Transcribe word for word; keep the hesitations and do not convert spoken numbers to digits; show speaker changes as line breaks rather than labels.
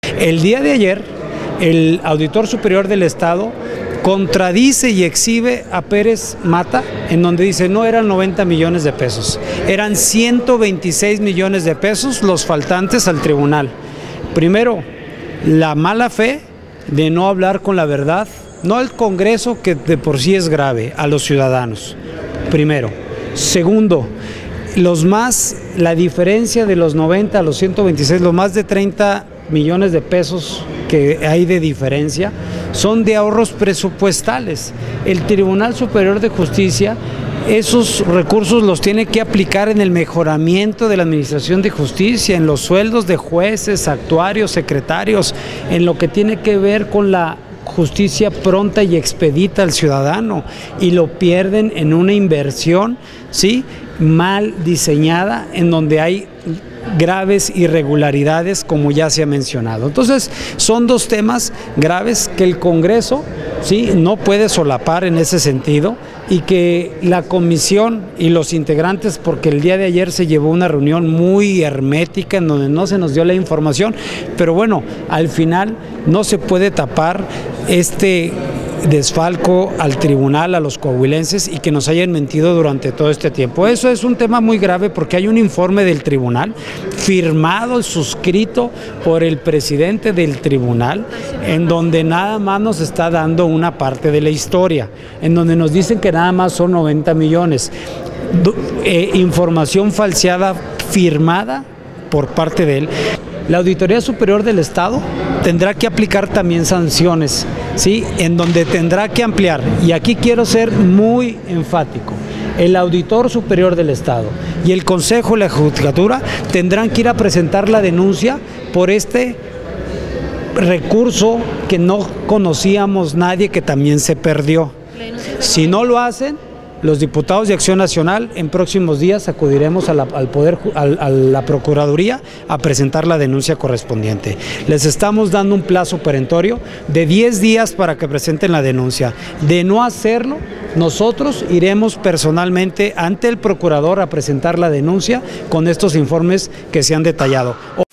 El día de ayer, el Auditor Superior del Estado contradice y exhibe a Pérez Mata, en donde dice no eran noventa millones de pesos, eran ciento veintiséis millones de pesos los faltantes al tribunal. Primero, la mala fe de no hablar con la verdad, no al Congreso, que de por sí es grave, a los ciudadanos. Primero. Segundo, los más, la diferencia de los noventa a los ciento veintiséis, los más de treinta millones de pesos que hay de diferencia, son de ahorros presupuestales. El Tribunal Superior de Justicia esos recursos los tiene que aplicar en el mejoramiento de la administración de justicia, en los sueldos de jueces, actuarios, secretarios, en lo que tiene que ver con la justicia pronta y expedita al ciudadano, y lo pierden en una inversión, ¿sí?, mal diseñada, en donde hay graves irregularidades, como ya se ha mencionado. Entonces, son dos temas graves que el Congreso, ¿sí?, no puede solapar en ese sentido, y que la comisión y los integrantes, porque el día de ayer se llevó una reunión muy hermética en donde no se nos dio la información, pero bueno, al final no se puede tapar este desfalco al tribunal, a los coahuilenses, y que nos hayan mentido durante todo este tiempo. Eso es un tema muy grave, porque hay un informe del tribunal firmado y suscrito por el presidente del tribunal, en donde nada más nos está dando una parte de la historia, en donde nos dicen que nada más son noventa millones. Eh, información falseada firmada por parte de él. La Auditoría Superior del Estado tendrá que aplicar también sanciones, ¿sí?, en donde tendrá que ampliar, y aquí quiero ser muy enfático, el Auditor Superior del Estado y el Consejo de la Judicatura tendrán que ir a presentar la denuncia por este recurso que no conocíamos nadie, que también se perdió. Si no lo hacen, los diputados de Acción Nacional en próximos días acudiremos a la, al poder, a, a la Procuraduría a presentar la denuncia correspondiente. Les estamos dando un plazo perentorio de diez días para que presenten la denuncia. De no hacerlo, nosotros iremos personalmente ante el procurador a presentar la denuncia con estos informes que se han detallado.